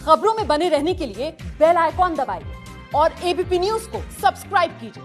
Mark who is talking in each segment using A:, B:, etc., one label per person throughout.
A: खबरों में बने रहने के लिए बेल आइकॉन दबाइए और एबीपी न्यूज को सब्सक्राइब कीजिए।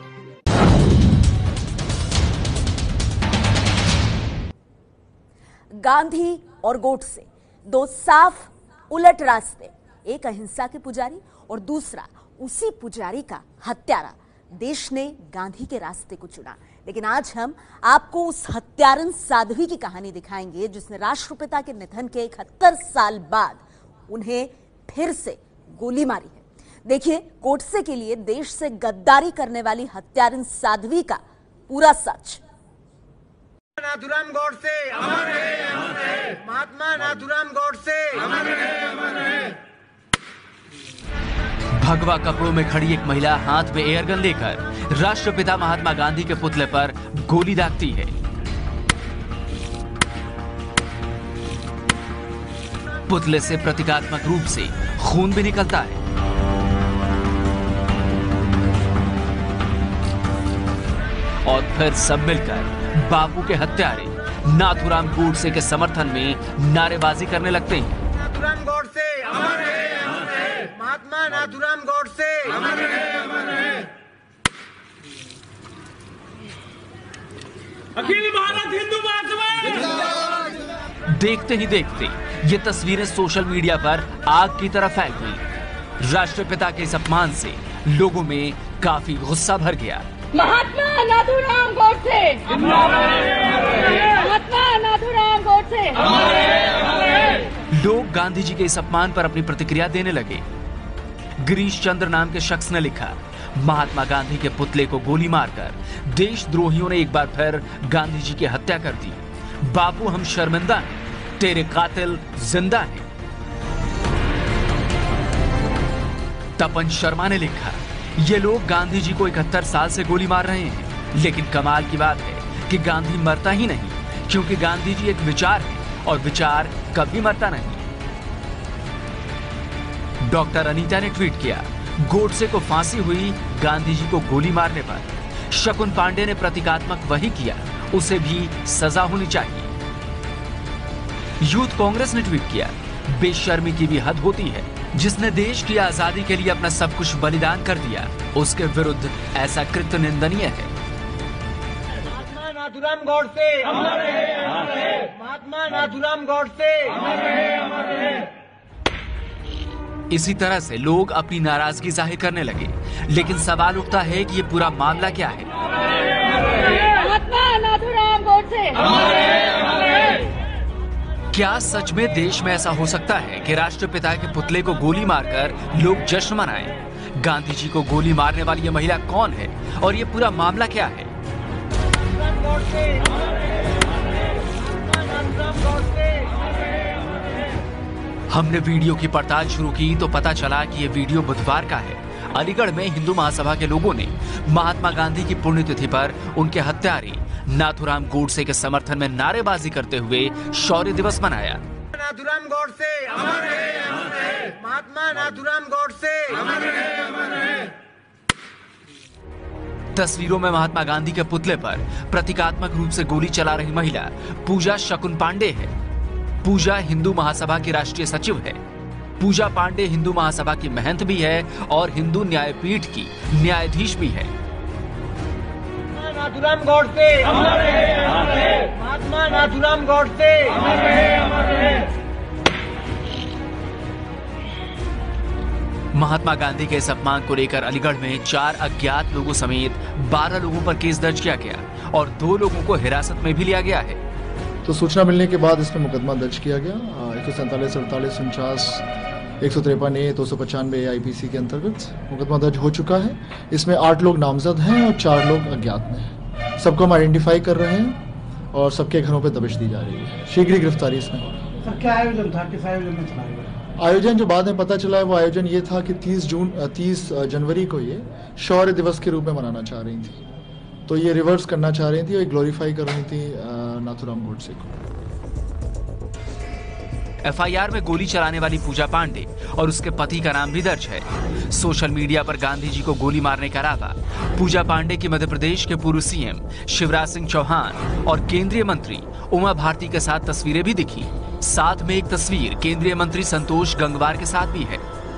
B: गांधी और गोडसे, दो साफ उलट रास्ते, एक अहिंसा के पुजारी और दूसरा उसी पुजारी का हत्यारा। देश ने गांधी के रास्ते को चुना, लेकिन आज हम आपको उस हत्यारन साध्वी की कहानी दिखाएंगे जिसने राष्ट्रपिता के निधन के 71 साल बाद उन्हें फिर से गोली मारी है। देखिए गोडसे के लिए देश से गद्दारी करने वाली हत्यारन साध्वी का पूरा सच।
C: नाथूराम गोडसे अमर है, अमर है। महात्मा नाथूराम गोडसे अमर है, अमर है।
D: भगवा कपड़ों में खड़ी एक महिला हाथ में एयरगन लेकर राष्ट्रपिता महात्मा गांधी के पुतले पर गोली दागती है। पुतले से प्रतीकात्मक रूप से खून भी निकलता है। और फिर सब मिलकर बापू के हत्यारे नाथूराम गोडसे के समर्थन में नारेबाजी करने लगते हैं।
C: नाथूराम गोडसे अमर है, अमर है। महात्मा नाथूराम गोडसे अमर है, अमर है।
E: अखिल भारत हिंदू महासभा।
D: देखते ही देखते ये तस्वीरें सोशल मीडिया पर आग की तरह फैल गई। राष्ट्रपिता के इस अपमान से लोगों में काफी गुस्सा भर गया।
F: महात्मा नाथूराम गोडसे, महात्मा नाथूराम गोडसे।
D: लोग गांधी जी के इस अपमान पर अपनी प्रतिक्रिया देने लगे। गिरीश चंद्र नाम के शख्स ने लिखा, महात्मा गांधी के पुतले को गोली मारकर देशद्रोहियों ने एक बार फिर गांधी जी की हत्या कर दी। बापू हम शर्मिंदा हैं, तेरे कातिल जिंदा हैं। तपन शर्मा ने लिखा, ये लोग गांधी जी को 71 साल से गोली मार रहे हैं, लेकिन कमाल की बात है कि गांधी मरता ही नहीं, क्योंकि गांधी जी एक विचार है और विचार कभी मरता नहीं। डॉक्टर अनीता ने ट्वीट किया, गोडसे को फांसी हुई, गांधी जी को गोली मारने पर। शकुन पांडे ने प्रतीकात्मक वही किया, उसे भी सजा होनी चाहिए। यूथ कांग्रेस ने ट्वीट किया, बेशर्मी की भी हद होती है, जिसने देश की आजादी के लिए अपना सब कुछ बलिदान कर दिया, उसके विरुद्ध ऐसा कृत्य निंदनीय है।
C: महात्मा नाथूराम गोडसे अमर है, अमर है। महात्मा नाथूराम गोडसे अमर है, अमर है।
D: इसी तरह से लोग अपनी नाराजगी जाहिर करने लगे, लेकिन सवाल उठता है कि ये पूरा मामला क्या है।
F: महात्मा नाथूराम गोडसे अमर है, अमर है।
D: क्या सच में देश में ऐसा हो सकता है कि राष्ट्रपिता के पुतले को गोली मारकर लोग जश्न मनाएं? गांधी जी को गोली मारने वाली ये महिला कौन है और ये पूरा मामला क्या है? हमने वीडियो की पड़ताल शुरू की तो पता चला कि ये वीडियो बुधवार का है। अलीगढ़ में हिंदू महासभा के लोगों ने महात्मा गांधी की पुण्यतिथि पर उनके हत्यारे नाथूराम गोडसे के समर्थन में नारेबाजी करते हुए शौर्य दिवस मनाया।
C: नाथूराम गोडसे अमर है, अमर है। महात्मा नाथूराम गोडसे अमर है, अमर है।
D: तस्वीरों में महात्मा गांधी के पुतले पर प्रतीकात्मक रूप से गोली चला रही महिला पूजा शकुन पांडे है। पूजा हिंदू महासभा की राष्ट्रीय सचिव है। पूजा पांडे हिंदू महासभा की महंत भी है और हिंदू न्यायपीठ की न्यायाधीश भी है।
C: नाथूराम गोडसे अमर है, अमर है। महात्मा नाथूराम गोडसे अमर है, अमर है।
D: महात्मा गांधी के इस अपमान को लेकर अलीगढ़ में 4 अज्ञात लोगों समेत 12 लोगों पर केस दर्ज किया गया और 2 लोगों को हिरासत में भी लिया गया है।
G: तो सूचना मिलने के बाद इसमें मुकदमा दर्ज किया गया 147, 48, 49, 153 ए 295 आईपीसी के अंतर्गत मुकदमा दर्ज हो चुका है। इसमें 8 लोग नामजद हैं और 4 लोग अज्ञात में। सबको हम आइडेंटिफाई कर रहे हैं और सबके घरों पे दबिश दी जा रही है। शीघ्र ही गिरफ्तारी इसमें होगी।
H: सर क्या आयोजन था, किस आयोजन में चला गया?
G: आयोजन जो बाद में पता चला है वो आयोजन ये था कि 30 जनवरी को ये शौर्य दिवस के रूप में मनाना चाह रही थी, तो ये रिवर्स करना चाह रही थी और ग्लोरीफाई कर रही थी नाथूराम गोडसे को।
D: एफआईआर में गोली चलाने वाली पूजा पांडे और उसके पति का नाम भी दर्ज है। सोशल मीडिया पर गांधी जी को गोली मारने के अलावा पूजा पांडे की मध्य प्रदेश के पूर्व सीएम शिवराज सिंह चौहान और केंद्रीय मंत्री उमा भारती के साथ तस्वीरें भी दिखी। साथ में एक तस्वीर केंद्रीय मंत्री संतोष गंगवार के साथ भी है।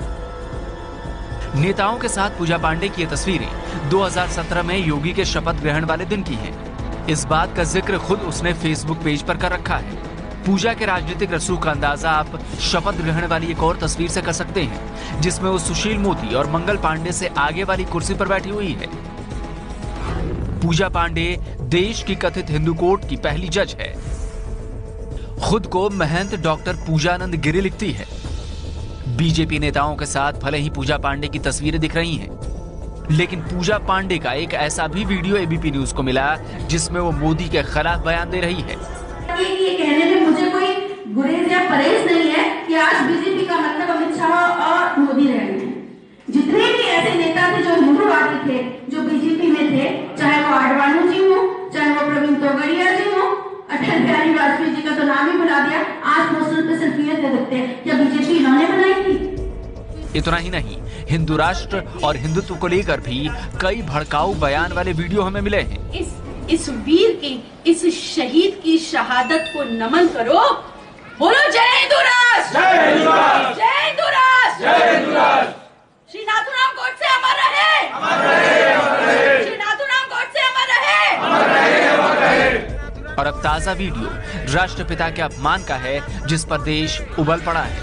D: नेताओं के साथ पूजा पांडे की ये तस्वीरें 2017 में योगी के शपथ ग्रहण वाले दिन की हैं। इस बात का जिक्र खुद उसने फेसबुक पेज पर कर रखा है। पूजा के राजनीतिक रसूख का अंदाजा आप शपथ ग्रहण वाली एक और तस्वीर से कर सकते हैं, जिसमें वो सुशील मोदी और मंगल पांडे से आगे वाली कुर्सी पर बैठी हुई है। पूजा पांडे देश की कथित हिंदू कोर्ट की पहली जज है। खुद को महंत डॉक्टर पूजानंद गिरी लिखती है। बीजेपी नेताओं के साथ भले ही पूजा पांडे की तस्वीरें दिख रही हैं, लेकिन पूजा पांडे का एक ऐसा भी वीडियो एबीपी न्यूज को मिला जिसमें वो मोदी के खिलाफ बयान दे रही है।
E: ये कहने में मुझे कोई गुरेज या परहेज नहीं है कि आज बीजेपी का मतलब अमित शाह और मोदी रहे हैं। जितने भी ऐसे नेता थे जो हिंदूवादी थे, जो बीजेपी में थे, चाहे वो आडवाणी जी हो, चाहे वो प्रवीण तोगड़िया जी हो, अटल बिहारी वाजपेयी जी का तो नाम ही बुला दिया, आज पोस्टर पे सेल्फियां दे देते हैं। क्या बीजेपी इन्होंने बनाई थी?
D: इतना ही नहीं, हिंदू राष्ट्र और हिंदुत्व को लेकर भी कई भड़काऊ बयान वाले वीडियो हमें मिले हैं।
I: इस वीर की, इस शहीद की शहादत को नमन करो। बोलो जय हिंदू राष्ट्र, जय हिंदू राष्ट्र, जय हिंदू राष्ट्र, जय हिंदू राष्ट्र। श्री नाथूराम गोडसे अमर रहे, अमर रहे, अमर रहे। श्री नाथूराम गोडसे अमर रहे, अमर रहे, अमर रहे।
D: और अब ताजा वीडियो राष्ट्रपिता के अपमान का है, जिस पर देश उबल पड़ा है।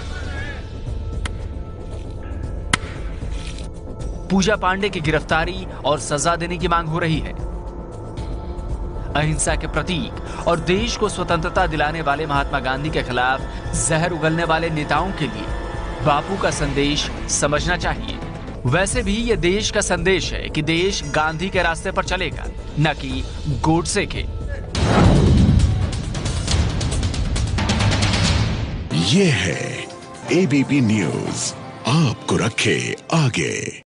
D: पूजा पांडे की गिरफ्तारी और सजा देने की मांग हो रही है। अहिंसा के प्रतीक और देश को स्वतंत्रता दिलाने वाले महात्मा गांधी के खिलाफ जहर उगलने वाले नेताओं के लिए बापू का संदेश समझना चाहिए। वैसे भी ये देश का संदेश है कि देश गांधी के रास्ते पर चलेगा, न कि गोडसे के।
J: ये है एबीपी न्यूज, आपको रखे आगे।